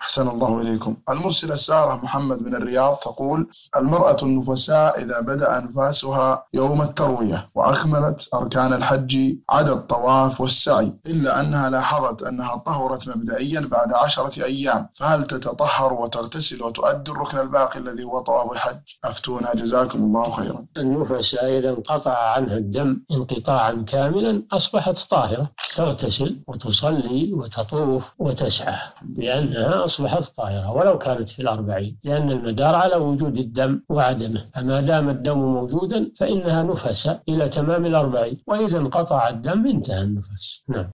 أحسن الله إليكم. المرسلة سارة محمد من الرياض تقول: المرأة النفساء إذا بدأ نفاسها يوم التروية وأكملت أركان الحج عدا الطواف والسعي، إلا أنها لاحظت أنها طهرت مبدئيا بعد 10 أيام، فهل تتطهر وتغتسل وتؤدي الركن الباقي الذي هو طواف الحج؟ أفتونا جزاكم الله خيرا. النفساء إذا انقطع عنها الدم انقطاعا كاملا أصبحت طاهرة، تغتسل وتصلي وتطوف وتسعى، لأنها أصبحت طاهرة ولو كانت في 40، لأن المدار على وجود الدم وعدمه، فما دام الدم موجودا فإنها نفساء إلى تمام 40، وإذا انقطع الدم انتهى النفس. نعم.